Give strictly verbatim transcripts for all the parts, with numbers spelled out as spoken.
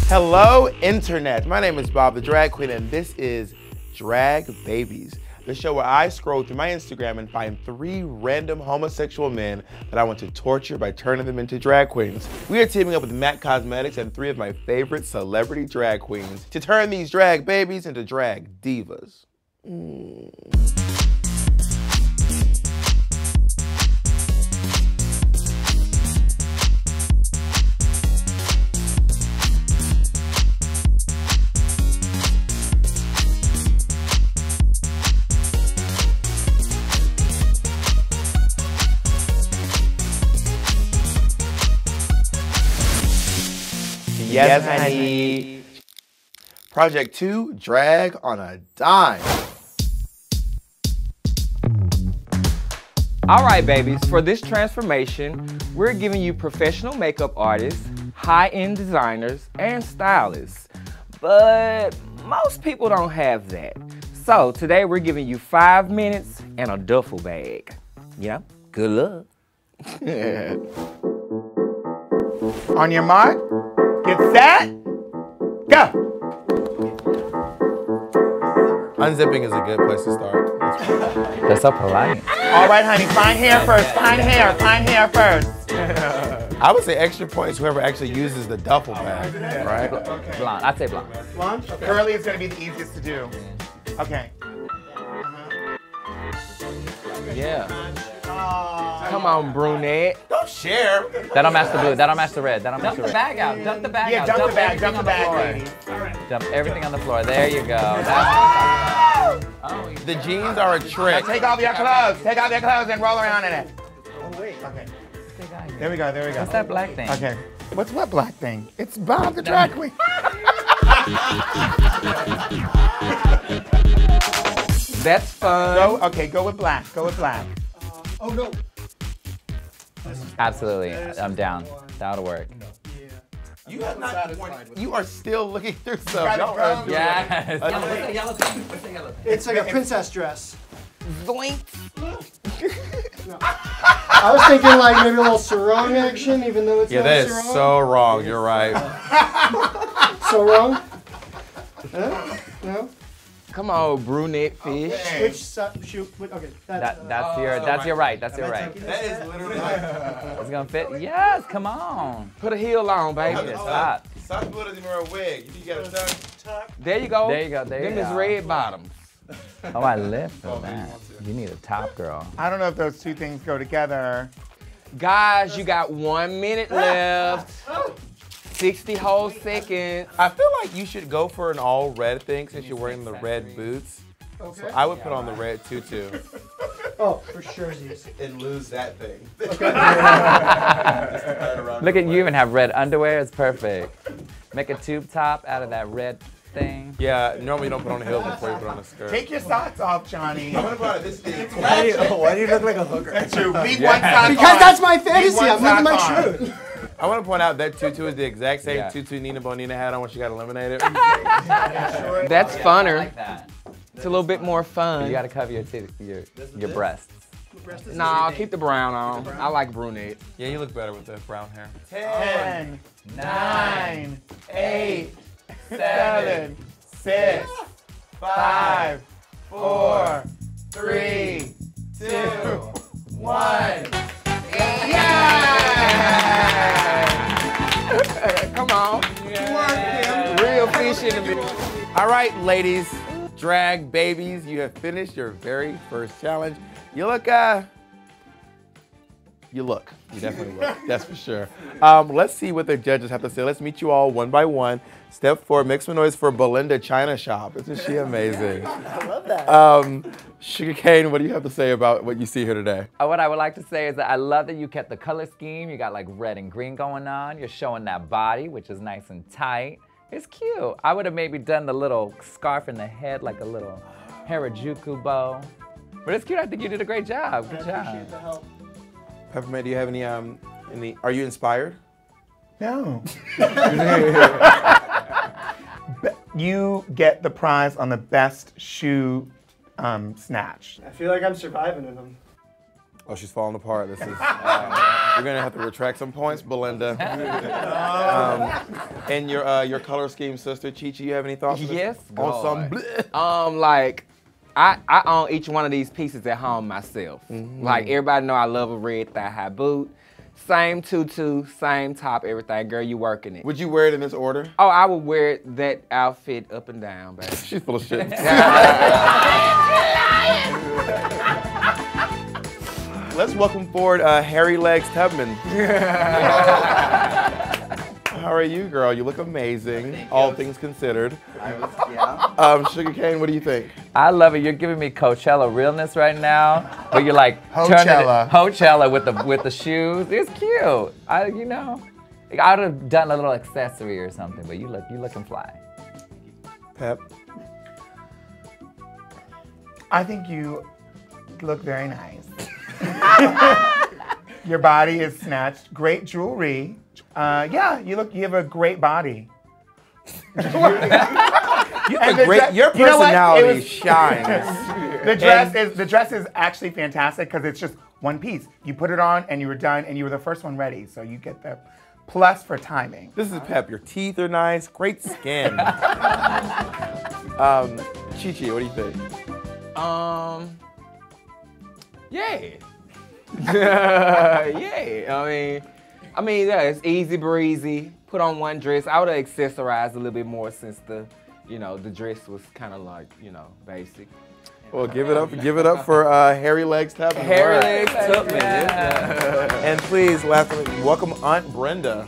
Hello, Internet. My name is Bob the Drag Queen, and this is Drag Babies, the show where I scroll through my Instagram and find three random homosexual men that I want to torture by turning them into drag queens. We are teaming up with MAC Cosmetics and three of my favorite celebrity drag queens to turn these drag babies into drag divas. Mm. Yes, yes, honey. Project two, drag on a dime. All right, babies, for this transformation, we're giving you professional makeup artists, high-end designers, and stylists. But most people don't have that. So today we're giving you five minutes and a duffel bag. You know, good luck. On your mark. Get set, go! Unzipping is a good place to start. That's so polite. All right, honey, find hair first, find hair, find hair first. I would say extra points whoever actually uses the duffel bag, right? Okay. Blonde, I'd say blonde. Blonde? Okay. Curly is gonna be the easiest to do. Okay. Yeah. Oh. Come on, brunette. Don't share. That don't match the blue, that don't match the red, that don't match Dump the the red. bag out, dump the bag Yeah, out. dump the bag, everything dump the on bag, floor. ladies. Dump everything on the floor, there you go. That's Oh, The jeans are a trick. Take off your clothes, take off your clothes and roll around in it. oh wait. Okay. There we go, there we go. What's that black thing? Okay. What's what black thing? It's Bob the drag queen. That's fun. Go, okay, go with black, go with black. Oh no. Absolutely, I'm down. That'll work. You have not. You are still looking through stuff. Got it, Y'all bro. are doing- Yes. Yellow, what's that yellow thing? What's that yellow thing? It's like a princess dress. Zoink. I was thinking like maybe a little sarong action, even though it's Yeah, not that a is sarong. so wrong. You're right. So wrong? Huh? No? Come on, brunette fish. Which side? Shoot. wait, Okay. That's, That, uh, that's your, that's your right, that's your am I right. taking That this? is literally like. It's gonna fit. Yes, come on. Put a heel on, baby. Oh, Stop. Some people doesn't even wear a wig. You got a tuck. There you go. There you go, there you Them is go. red bottoms. Oh, I live for Oh, that. you want to. You need a top girl. I don't know if those two things go together. Guys, you got one minute left. sixty whole seconds. I feel like you should go for an all red thing since you're wearing the red boots. Okay. So I would put on the red tutu Oh, for sure, Z's. and lose that thing. Look at you even have red underwear. It's perfect. Make a tube top out of that red thing. Yeah, normally you don't put on a heel before you put on a skirt. Take your socks off, Johnny. I'm gonna put on this thing. Why do, you, why do you look like a hooker? That's true. Leave one sock on. Because that's my fantasy. one I'm living my sock on. truth. I want to point out that tutu is the exact same Yeah. tutu Nina Bonina had on when she got eliminated. That's funner. Like that. It's a little bit more fun. You gotta cover your titties, your your breasts. Nah, I'll keep the brown on. I like brunette. Yeah, you look better with the brown hair. Ten, nine, eight, seven, six, five, four, three, two, one. Yeah! Come on. Real fish in the middle. All right, ladies, drag babies, you have finished your very first challenge. You look, uh, you look. You definitely look. That's for sure. Um, let's see what the judges have to say. Let's meet you all one by one. Step four, make some noise for Belinda China Shop. Isn't she amazing? I love that. Um, Sugarcane, what do you have to say about what you see here today? Uh, What I would like to say is that I love that you kept the color scheme. You got like red and green going on. You're showing that body, which is nice and tight. It's cute. I would have maybe done the little scarf in the head, like a little Harajuku bow. But it's cute. I think you did a great job. Good I job. appreciate the help. Peppermint, do you have any, um, any, are you inspired? No. You get the prize on the best shoe um, snatch. I feel like I'm surviving in them. Oh, she's falling apart. This is. Uh, we're gonna have to retract some points, Belinda. Um, and your uh, your color scheme, sister Chi Chi, you have any thoughts? Yes, On some. God. Um, like, I I own each one of these pieces at home myself. Mm-hmm. Like everybody know I love a red thigh high boot. Same tutu, same top, everything. Girl, you working it. Would you wear it in this order? Oh, I would wear that outfit up and down, baby. She's full of shit. Let's welcome forward uh, Hairy Legs Tubman. How are you, girl? You look amazing, Thank all you. things considered. I was, yeah. Um, Sugar Cane, what do you think? I love it. You're giving me Coachella realness right now, but you're like Coachella. Coachella with the with the shoes. It's cute. I, you know, I would have done a little accessory or something, but you look, you looking fly. Pep. I think you look very nice. Your body is snatched. Great jewelry. Uh, yeah, you look. You have a great body. You have the a great. dress- Your you know what? personality It was- shines. The dress And- is the dress is actually fantastic because it's just one piece. You put it on and you were done, and you were the first one ready. So you get the plus for timing. This is Pep. Your teeth are nice. Great skin. um, Chi Chi, what do you think? Um, yeah. yeah, I mean, I mean, yeah, it's easy breezy. Put on one dress. I would have accessorized a little bit more since the, you know, the dress was kind of like, you know, basic. Well, give it up, give it up for uh, Hairy Legs Tubman. Hairy Legs Tubman. Yeah. And please, lastly, welcome Aunt Brenda.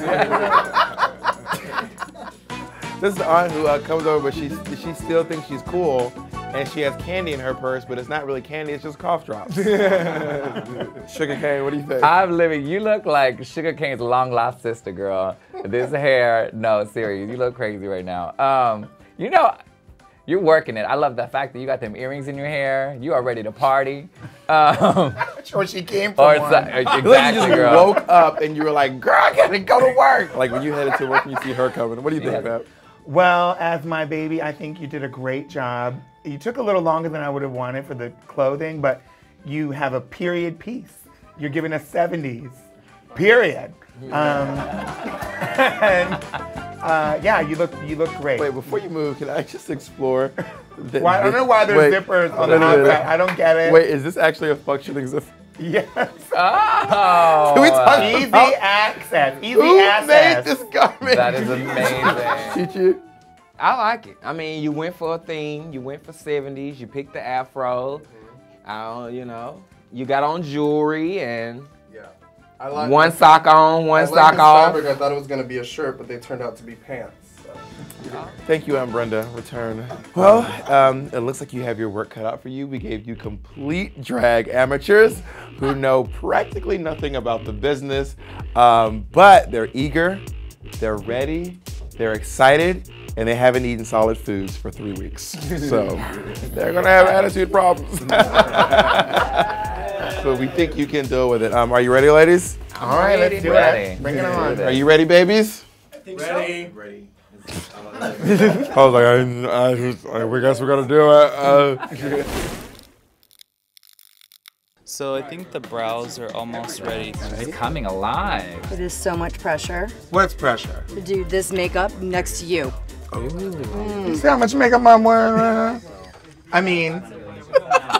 This is the aunt who uh, comes over, but she she still thinks she's cool, and she has candy in her purse, but it's not really candy; it's just cough drops. Sugar Cane, what do you think? I'm living. You look like Sugar Cane's long lost sister, girl. This hair, no, serious. You look crazy right now. Um, you know, you're working it. I love the fact that you got them earrings in your hair. You are ready to party. Um, Or she came from or it's one. like, You exactly, like you just girl. woke up and you were like, "Girl, I gotta go to work." Like when you headed to work and you see her coming. What do you think, Yeah. Pep? Well, as my baby, I think you did a great job. You took a little longer than I would have wanted for the clothing, but you have a period piece. You're giving us seventies, period. Um, and uh, yeah, you look you look great. Wait, before you move, can I just explore? The, Why, I don't the- know why there's wait, zippers on wait the a minute. outside. I don't get it. Wait, is this actually a functioning zipper? Yes. Oh, Can we talk Easy about access. Easy who access. made this garment? that is amazing. Chi-Chi? I like it. I mean, you went for a theme. You went for seventies. You picked the afro. I don't, you know, you got on jewelry and Yeah. I like one sock on, one I sock like this off. fabric. I thought it was gonna be a shirt, but they turned out to be pants. So. Thank you, Aunt Brenda. Return. Well, um, it looks like you have your work cut out for you. We gave you complete drag amateurs who know practically nothing about the business, um, but they're eager, they're ready, they're excited, and they haven't eaten solid foods for three weeks. So they're gonna have attitude problems. But we think you can deal with it. Um, are you ready, ladies? All right, let's do Ready. it. Bring it on. Are you ready, babies? Ready? Ready. I was like, I, I, I guess we're gonna do it. Uh, So I think the brows are almost ready. It's coming alive. It is so much pressure What's pressure? to do this makeup next to you. See how much makeup I'm wearing? I mean,